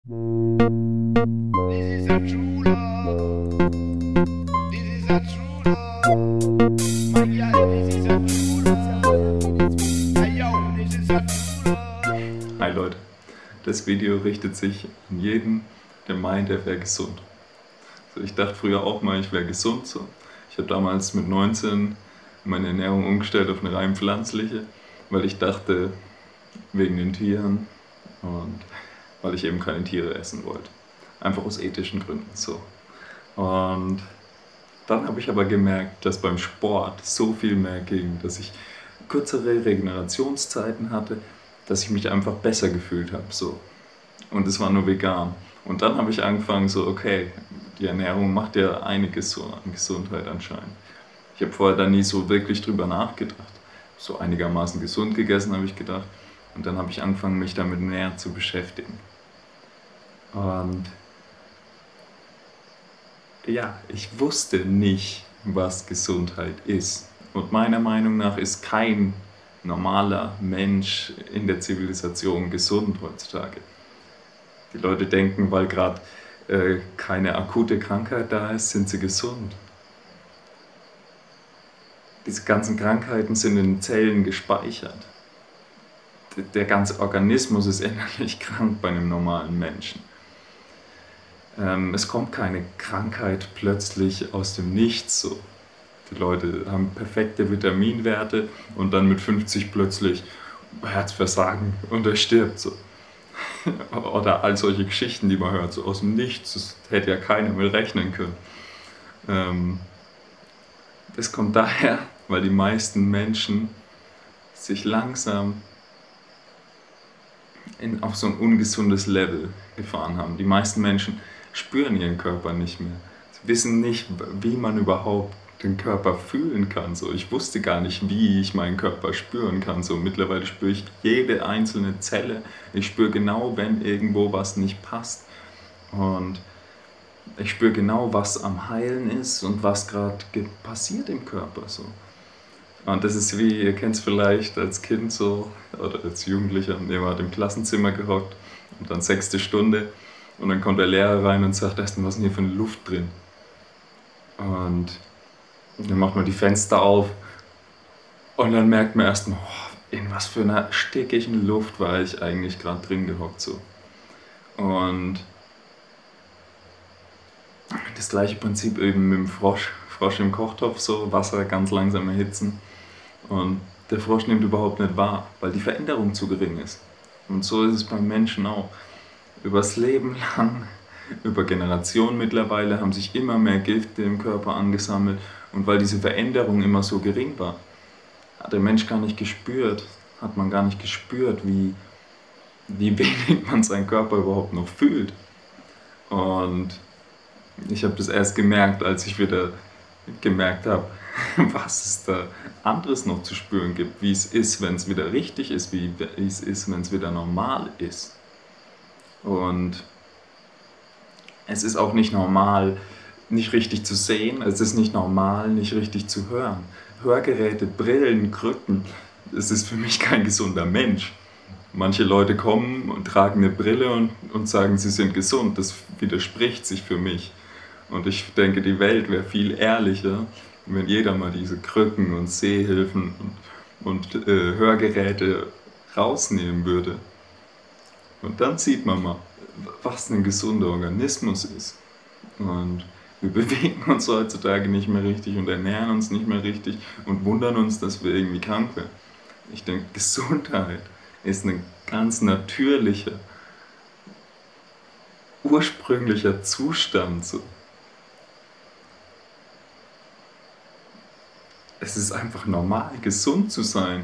This is a true love. This is a true love. My girl, this is a true love. Hey yo, this is a true love. Hi Leute, das Video richtet sich an jeden, der meint, er wäre gesund. Also ich dachte früher auch mal, ich wäre gesund. So. Ich habe damals mit 19 meine Ernährung umgestellt auf eine rein pflanzliche, weil ich dachte, wegen den Tieren und weil ich eben keine Tiere essen wollte. Einfach aus ethischen Gründen so. Und dann habe ich aber gemerkt, dass beim Sport so viel mehr ging, dass ich kürzere Regenerationszeiten hatte, dass ich mich einfach besser gefühlt habe. So. Und es war nur vegan. Und dann habe ich angefangen so, okay, die Ernährung macht ja einiges so an Gesundheit anscheinend. Ich habe vorher da nie so wirklich drüber nachgedacht. So einigermaßen gesund gegessen, habe ich gedacht. Und dann habe ich angefangen, mich damit näher zu beschäftigen. Und ja, ich wusste nicht, was Gesundheit ist. Und meiner Meinung nach ist kein normaler Mensch in der Zivilisation gesund heutzutage. Die Leute denken, weil gerade keine akute Krankheit da ist, sind sie gesund. Diese ganzen Krankheiten sind in Zellen gespeichert. Der ganze Organismus ist innerlich krank bei einem normalen Menschen. Es kommt keine Krankheit plötzlich aus dem Nichts so. Die Leute haben perfekte Vitaminwerte und dann mit 50 plötzlich Herzversagen und er stirbt so. Oder all solche Geschichten, die man hört, so aus dem Nichts, das hätte ja keiner mehr rechnen können. Das kommt daher, weil die meisten Menschen sich langsam auf so ein ungesundes Level gefahren haben. Die meisten Menschen spüren ihren Körper nicht mehr. Sie wissen nicht, wie man überhaupt den Körper fühlen kann. So, ich wusste gar nicht, wie ich meinen Körper spüren kann. So, mittlerweile spüre ich jede einzelne Zelle. Ich spüre genau, wenn irgendwo was nicht passt. Und ich spüre genau, was am Heilen ist und was gerade passiert im Körper. So. Und das ist wie, ihr kennt es vielleicht als Kind so oder als Jugendlicher, jemand hat im Klassenzimmer gehockt und dann 6. Stunde und dann kommt der Lehrer rein und sagt erst mal, was ist denn hier für eine Luft drin? Und dann macht man die Fenster auf und dann merkt man erstmal, oh, in was für einer stickigen Luft war ich eigentlich gerade drin gehockt so. Und das gleiche Prinzip eben mit dem Frosch im Kochtopf, so Wasser ganz langsam erhitzen und der Frosch nimmt überhaupt nicht wahr, weil die Veränderung zu gering ist. Und so ist es beim Menschen auch. Übers Leben lang, über Generationen mittlerweile, haben sich immer mehr Gifte im Körper angesammelt und weil diese Veränderung immer so gering war, hat der Mensch gar nicht gespürt, wie wenig man seinen Körper überhaupt noch fühlt. Und ich habe das erst gemerkt, als ich wieder gemerkt habe, was es da anderes noch zu spüren gibt, wie es ist, wenn es wieder richtig ist, wie es ist, wenn es wieder normal ist. Und es ist auch nicht normal, nicht richtig zu sehen, es ist nicht normal, nicht richtig zu hören. Hörgeräte, Brillen, Krücken, es ist für mich kein gesunder Mensch. Manche Leute kommen und tragen eine Brille und sagen, sie sind gesund, das widerspricht sich für mich. Und ich denke, die Welt wäre viel ehrlicher, wenn jeder mal diese Krücken und Sehhilfen und Hörgeräte rausnehmen würde. Und dann sieht man mal, was ein gesunder Organismus ist. Und wir bewegen uns heutzutage nicht mehr richtig und ernähren uns nicht mehr richtig und wundern uns, dass wir irgendwie krank werden. Ich denke, Gesundheit ist ein ganz natürlicher, ursprünglicher Zustand. So. Es ist einfach normal, gesund zu sein.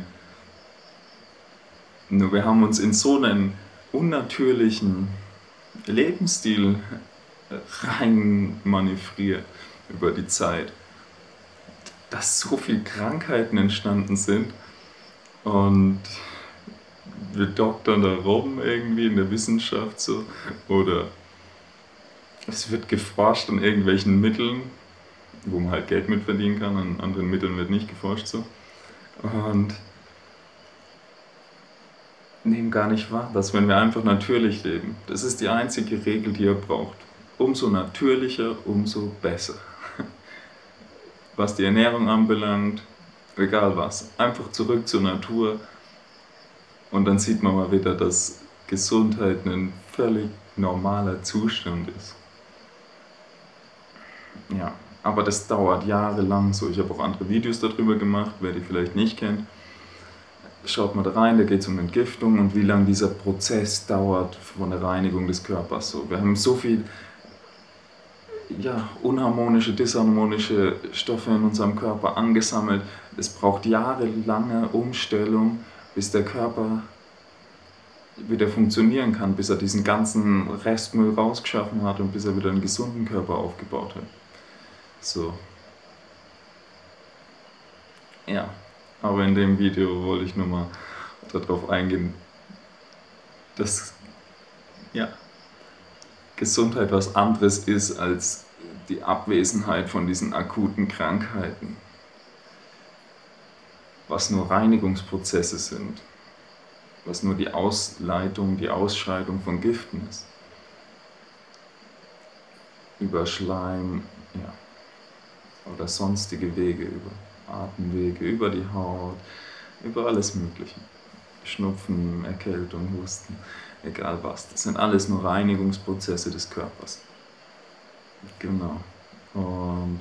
Nur wir haben uns in so einen unnatürlichen Lebensstil rein manövriert über die Zeit, dass so viele Krankheiten entstanden sind und wir doktern da rum irgendwie in der Wissenschaft so oder es wird geforscht an irgendwelchen Mitteln, wo man halt Geld mit verdienen kann, an anderen Mitteln wird nicht geforscht so. Und nehmen gar nicht wahr, dass wenn wir einfach natürlich leben, das ist die einzige Regel, die ihr braucht. Umso natürlicher, umso besser. Was die Ernährung anbelangt, egal was, einfach zurück zur Natur und dann sieht man mal wieder, dass Gesundheit ein völlig normaler Zustand ist. Ja, aber das dauert jahrelang so. Ich habe auch andere Videos darüber gemacht, wer die vielleicht nicht kennt. Schaut mal da rein, da geht es um Entgiftung und wie lange dieser Prozess dauert von der Reinigung des Körpers. So, wir haben so viel unharmonische, disharmonische Stoffe in unserem Körper angesammelt. Es braucht jahrelange Umstellung, bis der Körper wieder funktionieren kann, bis er diesen ganzen Restmüll rausgeschaffen hat und bis er wieder einen gesunden Körper aufgebaut hat. So. Ja, aber in dem Video wollte ich nur mal darauf eingehen, dass Gesundheit was anderes ist als die Abwesenheit von diesen akuten Krankheiten, was nur Reinigungsprozesse sind, was nur die Ausleitung, die Ausscheidung von Giften ist. Über Schleim, oder sonstige Wege, über Atemwege, über die Haut, über alles Mögliche. Schnupfen, Erkältung, Husten, egal was. Das sind alles nur Reinigungsprozesse des Körpers. Genau. Und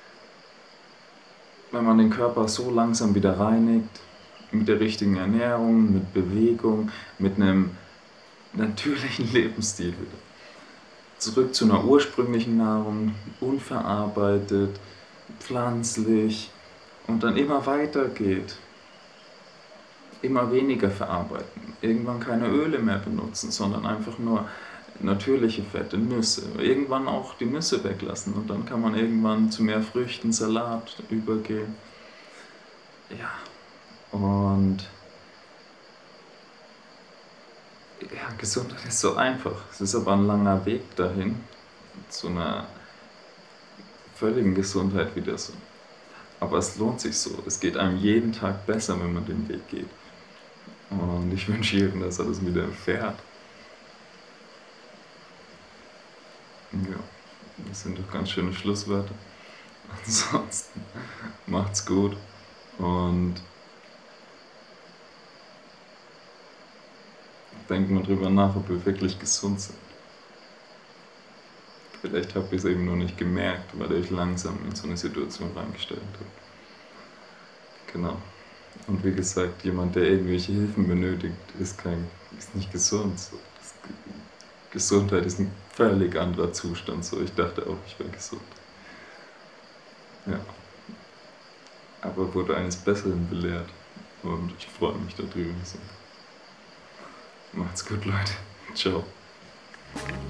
wenn man den Körper so langsam wieder reinigt, mit der richtigen Ernährung, mit Bewegung, mit einem natürlichen Lebensstil wieder. Zurück zu einer ursprünglichen Nahrung, unverarbeitet, pflanzlich und dann immer weiter geht. Immer weniger verarbeiten, irgendwann keine Öle mehr benutzen, sondern einfach nur natürliche Fette, Nüsse. Irgendwann auch die Nüsse weglassen und dann kann man irgendwann zu mehr Früchten, Salat übergehen. Ja, und Gesundheit ist so einfach. Es ist aber ein langer Weg dahin, zu einer völligen Gesundheit wieder so. Aber es lohnt sich so. Es geht einem jeden Tag besser, wenn man den Weg geht. Und ich wünsche jedem, dass er das wieder erfährt. Ja, das sind doch ganz schöne Schlusswörter. Ansonsten macht's gut und denkt mal drüber nach, ob wir wirklich gesund sind. Vielleicht habt ihr es eben noch nicht gemerkt, weil ihr euch langsam in so eine Situation reingestellt habt. Genau. Und wie gesagt, jemand, der irgendwelche Hilfen benötigt, ist nicht gesund. So. Gesundheit ist ein völlig anderer Zustand. So. Ich dachte auch, ich wäre gesund. Ja. Aber wurde eines Besseren belehrt. Und ich freue mich darüber. So. Macht's gut, Leute. Ciao.